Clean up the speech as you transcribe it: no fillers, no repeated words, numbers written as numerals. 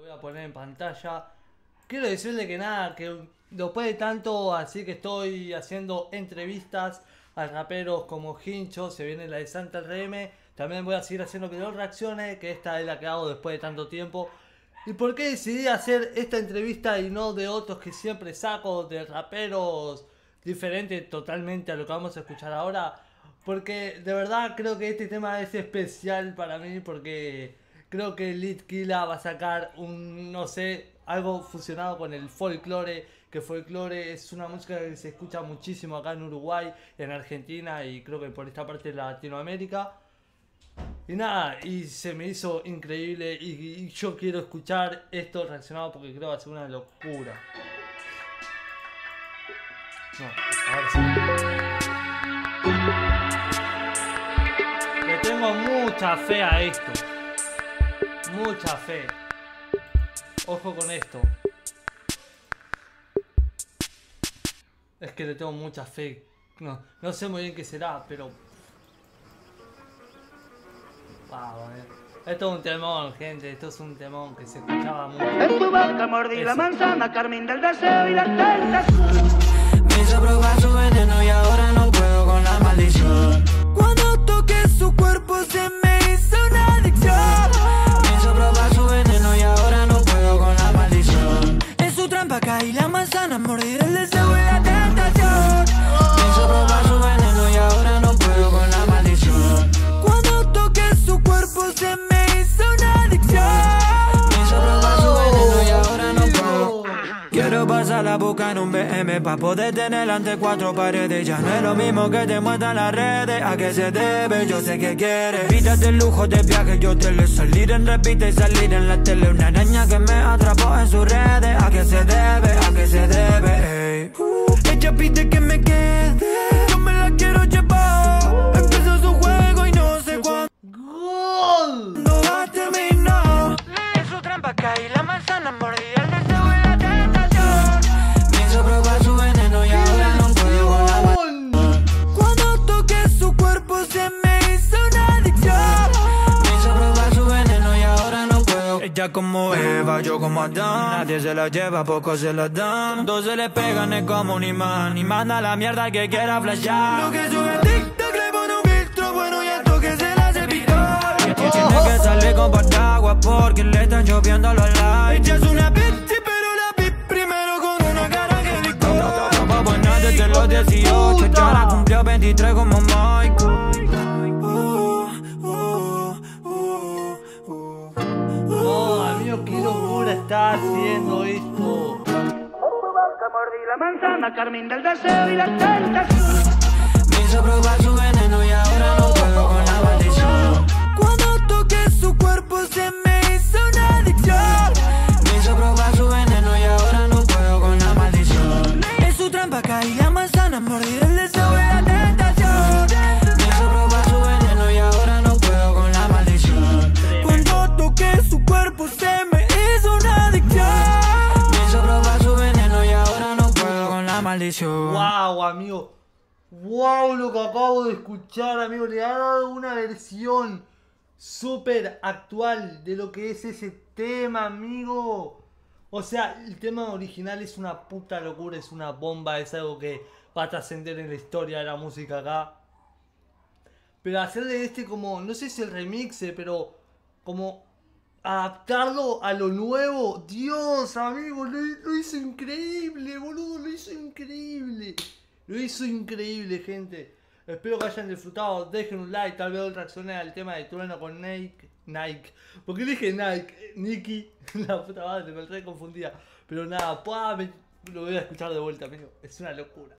voy a poner en pantalla. Quiero decirle que nada, que después de tanto así que estoy haciendo entrevistas a raperos como Hincho, se viene la de Santa RM. También voy a seguir haciendo video reacciones, que esta es la que hago después de tanto tiempo. ¿Y por qué decidí hacer esta entrevista y no de otros que siempre saco, de raperos diferentes totalmente a lo que vamos a escuchar ahora? Porque de verdad creo que este tema es especial para mí, porque creo que Litquila va a sacar un, no sé, algo fusionado con el folclore, que folclore es una música que se escucha muchísimo acá en Uruguay, en Argentina y creo que por esta parte de Latinoamérica. Y nada, y se me hizo increíble y yo quiero escuchar esto reaccionado porque creo que va a ser una locura. No, ahora sí. Le tengo mucha fe a esto. Mucha fe. Ojo con esto. Es que le tengo mucha fe. No sé muy bien qué será, pero... Wow, esto es un temón, gente. Esto es un temón que se escuchaba mucho. En tu boca mordí la manzana, carmín del deseo y la tentación. Me hizo probar su veneno y ahora no puedo con la maldición. Cuando toqué su cuerpo se me hizo una adicción. Me hizo probar su veneno y ahora no puedo con la maldición. En su trampa caí la manzana, mordir el deseo y la tentación. Me hizo probar su veneno y ahora no puedo con la maldición. Cuando toqué su cuerpo se me hizo una adicción. Me hizo probar su veneno y ahora no puedo. Quiero pasar la boca en un BM pa' poder tener ante cuatro paredes. Ya no es lo mismo que te muestran las redes. ¿A qué se debe? Yo sé que quieres. Quítate el lujo de viaje, yo te le salir en repite y salir en la tele. Una araña que me atrapó en sus redes. ¿A qué se debe? ¿A qué se debe? Ey. Ella pide que me quede, yo me la quiero llevar. Empezó su juego y no sé cuándo ¡Gol! no va a terminar. En su trampa caí la manzana, mordí el deseo y la tentación. Me hizo probar su veneno y ahora no puedo con la ¡Gol! Cuando toqué su cuerpo se me hizo una adicción. Me hizo probar su veneno y ahora no puedo. Ella como Eva, yo como Adán. Nadie se la lleva, pocos se la dan. Dos se le pegan, es como un imán. Y manda la mierda que quiera flashar. Lo que sube a TikTok le pone un filtro bueno y esto que se la hace picar. Tiene que salir con paraguas porque le están lloviendo los likes. Ella es una bitch, pero la vi primero con una cara que licor. Buena desde los 18, ya la cumplió 23 como Mike. No, amigo, qué locura está haciendo esto. En tu boca mordí la manzana, carmín del deseo y la tentación. Me hizo probar su veneno y ahora no puedo con la maldición. Cuando toqué su cuerpo se me hizo una adicción. Me hizo probar su veneno y ahora no puedo con la maldición. En su trampa caí la manzana, morir el deseo y la tentación. Me hizo probar su veneno y ahora no puedo con la maldición. Cuando toqué su cuerpo se me hizo una adicción. Me hizo probar su veneno y ahora no puedo con la maldición. Wow, amigo. Wow, lo que acabo de escuchar, amigo. Le ha dado una versión súper actual de lo que es ese tema, amigo. O sea, el tema original es una puta locura, es una bomba, es algo que va a trascender en la historia de la música acá. Pero hacerle este como, no sé si el remix, pero como adaptarlo a lo nuevo. Dios, amigo, lo hizo increíble, boludo, lo hizo increíble. Lo hizo increíble, gente. Espero que hayan disfrutado. Dejen un like, tal vez reaccionen al tema de Trueno con Nike. ¿Por qué dije Nike? Nicki. La puta madre, me re confundía. Pero nada, lo voy a escuchar de vuelta, amigo. Es una locura.